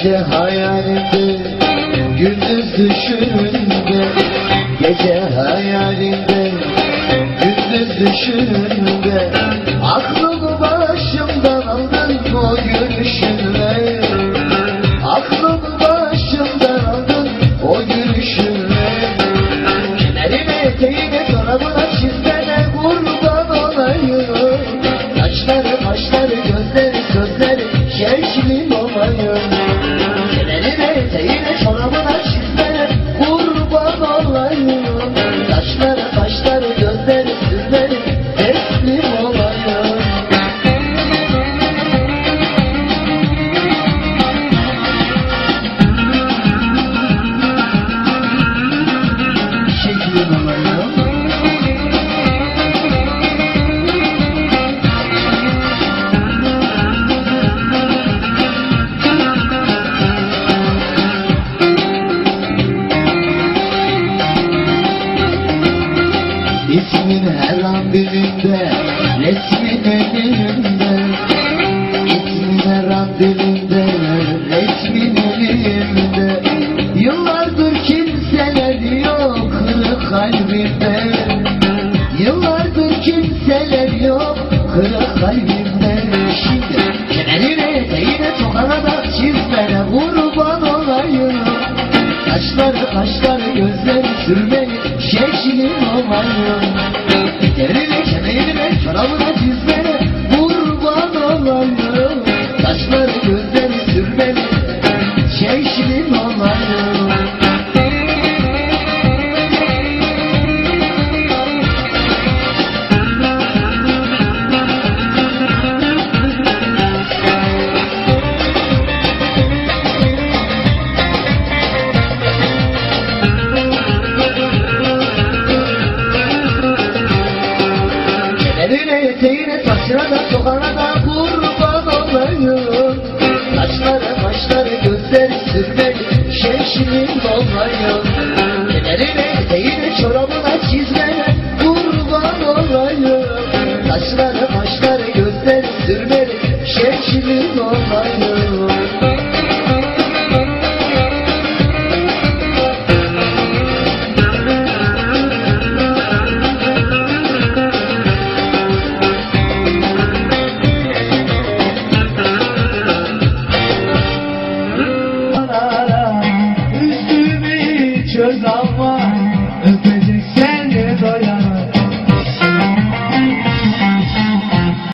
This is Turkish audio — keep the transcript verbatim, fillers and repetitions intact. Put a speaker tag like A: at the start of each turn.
A: Gece hayalimde, gündüz düşümde. Gece hayalimde, gündüz düşümde. Aklımı başımdan aldın o gülüşünle. Aklımı başımdan aldın o gülüşünle. Kemerime, eteğime, çorabına, çizmene kurban olayım. Saçları, kaşları, gözleri, sözleri şevklim olayım. Kemerime, eteğime, çorabına, çizmene kurban olayım. Saçları, kaşları, gözleri, sözleri teslim olayım. Şeklim olayım. İsmin her an dilimde, resmin elimde. İsmin her an dilimde, resmin elimde. Yıllardır kimseler yok kırık kalbimde. Yıllardır kimseler yok kırık kalbimde. Şimdi kemerine, eteğine, tokana da çizmene kurban olayım. Saçları, kaşları, gözleri sürmeli şeklim olayım. Eteğine, kemerine, çorabına, çizmene kurban olayım. Saçları, gözleri sürmeli şeklim olayım. Eline, eteğine, saçına da, sokana da kurban olayım. Saçları, kaşları, gözleri sürmeli şevşinin olayım. Eline, eteğine, çorabına, çizmene kurban olayım. Saçları, kaşları, gözleri sürmeli şevşinin olayım.